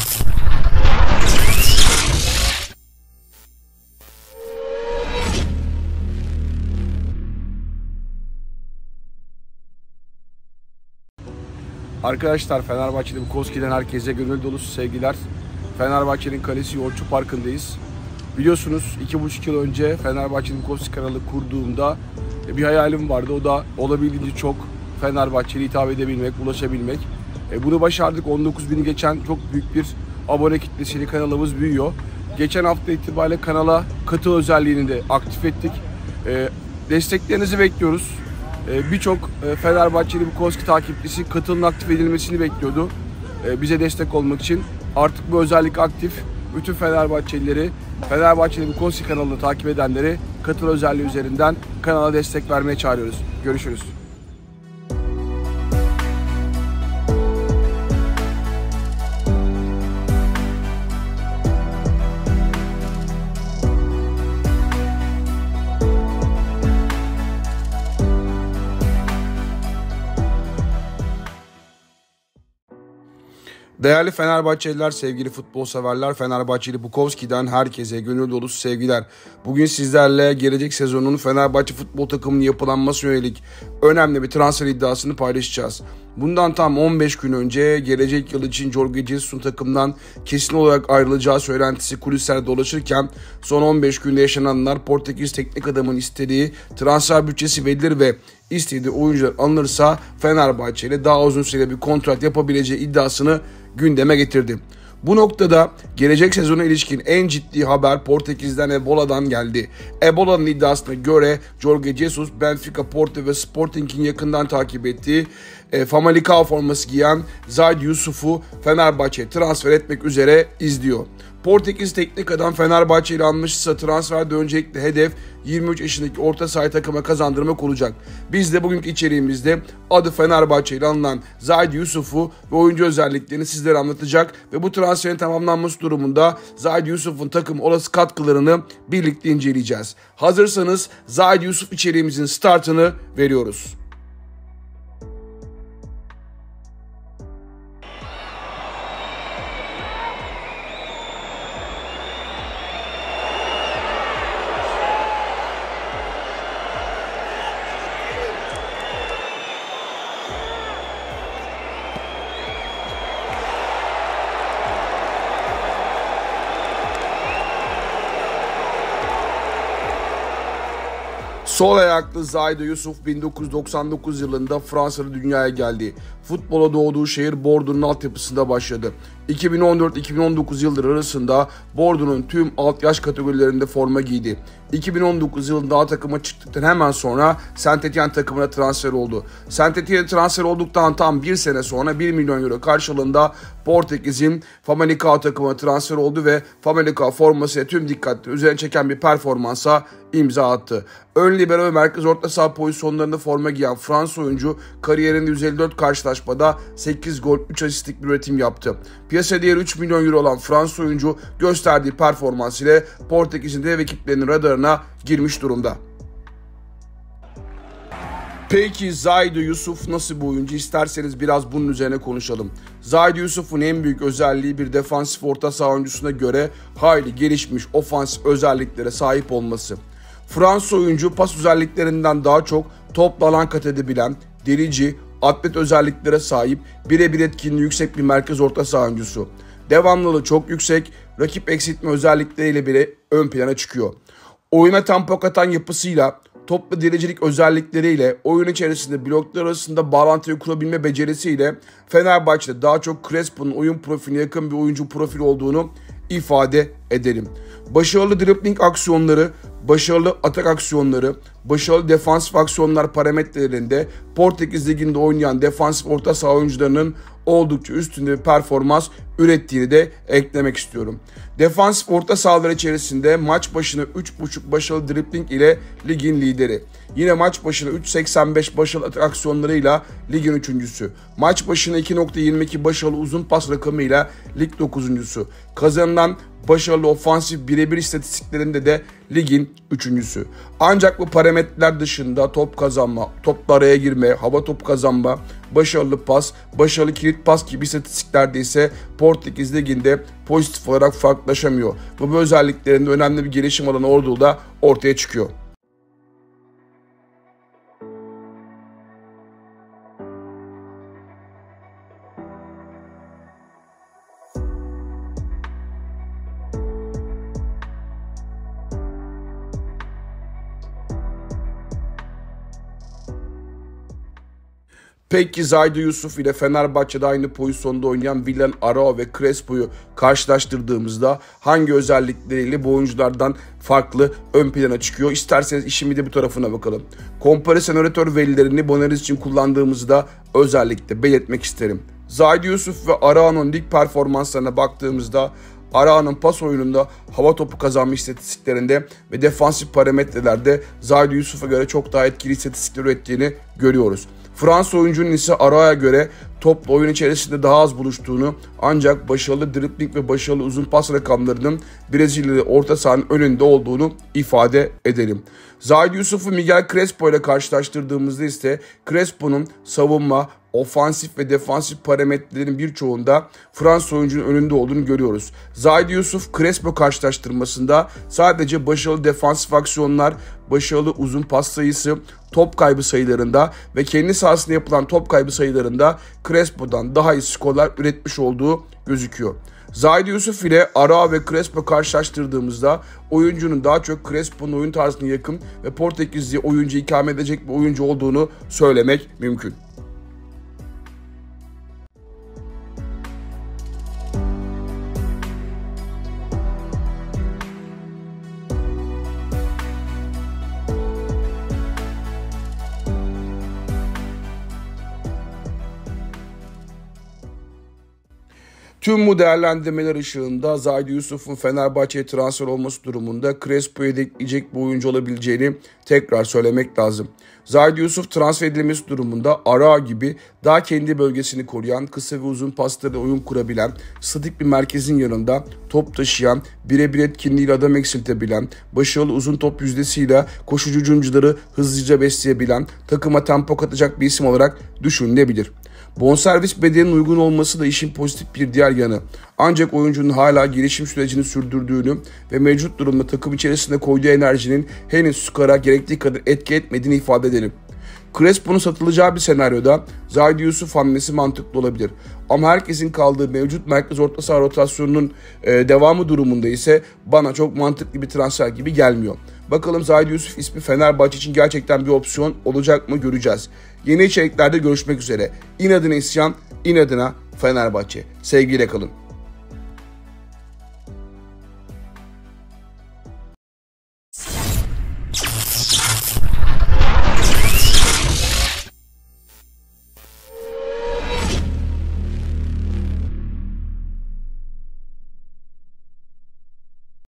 Arkadaşlar, Fenerbahçe'de Bukowski'den herkese gönül dolusu sevgiler. Fenerbahçe'nin kalesi Yoğurtçu Parkı'ndayız. Biliyorsunuz 2,5 yıl önce Fenerbahçe'nin Bukowski kanalı kurduğumda bir hayalim vardı. O da olabildiğince çok Fenerbahçe'ye hitap edebilmek, ulaşabilmek. Bunu başardık. 19.000'i geçen çok büyük bir abone kitlesiyle kanalımız büyüyor. Geçen hafta itibariyle kanala katıl özelliğini de aktif ettik. Desteklerinizi bekliyoruz. Birçok Fenerbahçeli Bukowski takipçisi katılın aktif edilmesini bekliyordu. Bize destek olmak için artık bu özellik aktif. Bütün Fenerbahçelileri, Fenerbahçeli Bukowski kanalını takip edenleri katıl özelliği üzerinden kanala destek vermeye çağırıyoruz. Görüşürüz. Değerli Fenerbahçeliler, sevgili futbol severler, Fenerbahçeli Bukowski'den herkese gönül dolusu sevgiler. Bugün sizlerle gelecek sezonun Fenerbahçe futbol takımının yapılanması yönelik önemli bir transfer iddiasını paylaşacağız. Bundan tam 15 gün önce gelecek yıl için Jorge Jesus'un takımdan kesin olarak ayrılacağı söylentisi kulislerde dolaşırken son 15 günde yaşananlar, Portekiz teknik adamın istediği transfer bütçesi verilir ve istediği oyuncular alınırsa Fenerbahçe ile daha uzun süreli bir kontrat yapabileceği iddiasını gündeme getirdi. Bu noktada gelecek sezona ilişkin en ciddi haber Portekiz'den Ebola'dan geldi. Ebola'nın iddiasına göre Jorge Jesus, Benfica, Porto ve Sporting'in yakından takip ettiği Famalicão forması giyen Zahid Yusuf'u Fenerbahçe'ye transfer etmek üzere izliyor. Portekiz teknik adam Fenerbahçe ile anlaşırsa transferde öncelikle hedef 23 yaşındaki orta saha takıma kazandırmak olacak. Biz de bugünkü içeriğimizde adı Fenerbahçe ile anılan Zahid Yusuf'u ve oyuncu özelliklerini sizlere anlatacak ve bu transferin tamamlanması durumunda Zahid Yusuf'un takım olası katkılarını birlikte inceleyeceğiz. Hazırsanız Zahid Yusuf içeriğimizin startını veriyoruz. Sol ayaklı Zahid Yusuf 1999 yılında Fransa'da dünyaya geldi. Futbola doğduğu şehir Bordeaux'un altyapısında başladı. 2014-2019 yılları arasında Bordeaux'un tüm alt yaş kategorilerinde forma giydi. 2019 yılında A takıma çıktıktan hemen sonra Saint-Étienne takımına transfer oldu. Saint-Étienne'e transfer olduktan tam bir sene sonra 1 milyon euro karşılığında Portekiz'in Famalicão takımına transfer oldu ve Famalicão formasıyla tüm dikkatleri üzerine çeken bir performansa imza attı. Ön libero ve merkez orta saha pozisyonlarında forma giyen Fransız oyuncu kariyerinde 154 karşılaşmada 8 gol 3 asistlik bir üretim yaptı. Piyasa değeri 3 milyon euro olan Fransız oyuncu gösterdiği performans ile Portekiz'in dev ekiplerinin radarına girmiş durumda. Peki Zahid Yusuf nasıl bir oyuncu? İsterseniz biraz bunun üzerine konuşalım. Zahid Yusuf'un en büyük özelliği bir defansif orta saha oyuncusuna göre hayli gelişmiş ofansif özelliklere sahip olması. Fransız oyuncu pas özelliklerinden daha çok topla alan kat edebilen, delici, atlet özelliklere sahip, birebir etkinliği yüksek bir merkez orta saha oyuncusu. Devamlılığı çok yüksek, rakip eksiltme özellikleriyle bile ön plana çıkıyor. Oyuna tempo katan yapısıyla, topla delicilik özellikleriyle, oyun içerisinde bloklar arasında bağlantıyı kurabilme becerisiyle Fenerbahçe'de daha çok Crespo'nun oyun profiline yakın bir oyuncu profili olduğunu ifade edelim. Başarılı dribbling aksiyonları, başarılı atak aksiyonları, başarılı defansif aksiyonlar parametrelerinde Portekiz Ligi'nde oynayan defansif orta saha oyuncularının oldukça üstünde bir performans ürettiğini de eklemek istiyorum. Defansif orta sahalar içerisinde maç başına 3.5 başarılı dribbling ile ligin lideri. Yine maç başına 3.85 başarılı atak aksiyonlarıyla ligin 3.'sü. Maç başına 2.22 başarılı uzun pas rakamıyla lig 9.'sü. Kazanılan başarılı ofansif birebir istatistiklerinde de ligin 3.'sü. Ancak bu parametreler dışında top kazanma, topla araya girme, hava topu kazanma, başarılı pas, başarılı kilit pas gibi istatistiklerde ise Portekiz Ligi'nde pozitif olarak farklılaşamıyor. Bu özelliklerinde önemli bir gelişim alanı olduğu da ortaya çıkıyor. Peki Zaydu Yusuf ile Fenerbahçe'de aynı pozisyonda oynayan Willian Arao ve Crespo'yu karşılaştırdığımızda hangi özellikleriyle bu oyunculardan farklı ön plana çıkıyor? İsterseniz işimi de bu tarafına bakalım. Komparatör verilerini Boneris için kullandığımızda özellikle belirtmek isterim. Zaydu Yusuf ve Arao'nun lig performanslarına baktığımızda Arao'nun pas oyununda, hava topu kazanma istatistiklerinde ve defansif parametrelerde Zaydu Yusuf'a göre çok daha etkili istatistikler ürettiğini görüyoruz. Fransız oyuncunun ise Arao'ya göre topla oyun içerisinde daha az buluştuğunu ancak başarılı dribling ve başarılı uzun pas rakamlarının Brezilyalı orta sahanın önünde olduğunu ifade edelim. Zaydu Yusuf'u Miguel Crespo ile karşılaştırdığımızda ise Crespo'nun savunma, ofansif ve defansif parametrelerin birçoğunda Fransız oyuncunun önünde olduğunu görüyoruz. Zaydu Yusuf Crespo karşılaştırmasında sadece başarılı defansif aksiyonlar, başarılı uzun pas sayısı, top kaybı sayılarında ve kendi sahasında yapılan top kaybı sayılarında Crespo'dan daha iyi skorlar üretmiş olduğu gözüküyor. Zaydu Yusuf ile Arao ve Crespo karşılaştırdığımızda oyuncunun daha çok Crespo'nun oyun tarzına yakın ve Portekizli oyuncu ikame edecek bir oyuncu olduğunu söylemek mümkün. Tüm bu değerlendirmeler ışığında Zaydu Yusuf'un Fenerbahçe'ye transfer olması durumunda Crespo'yu ekleyecek bir oyuncu olabileceğini tekrar söylemek lazım. Zaydu Yusuf transfer edilmesi durumunda Arao gibi daha kendi bölgesini koruyan, kısa ve uzun paslarla oyun kurabilen, statik bir merkezin yanında top taşıyan, birebir etkinliğiyle adam eksiltebilen, başarılı uzun top yüzdesiyle koşucu hücumcuları hızlıca besleyebilen, takıma tempo katacak bir isim olarak düşünülebilir. Bonservis bedelinin uygun olması da işin pozitif bir diğer yanı. Ancak oyuncunun hala gelişim sürecini sürdürdüğünü ve mevcut durumda takım içerisinde koyduğu enerjinin henüz skora gerektiği kadar etki etmediğini ifade edelim. Crespo'nun satılacağı bir senaryoda Zaydu Yusuf hamlesi mantıklı olabilir. Ama herkesin kaldığı mevcut merkez orta saha rotasyonunun devamı durumunda ise bana çok mantıklı bir transfer gibi gelmiyor. Bakalım Zaydu Yusuf ismi Fenerbahçe için gerçekten bir opsiyon olacak mı göreceğiz. Yeni içeriklerde görüşmek üzere. İnadına isyan, inadına Fenerbahçe. Sevgiyle kalın.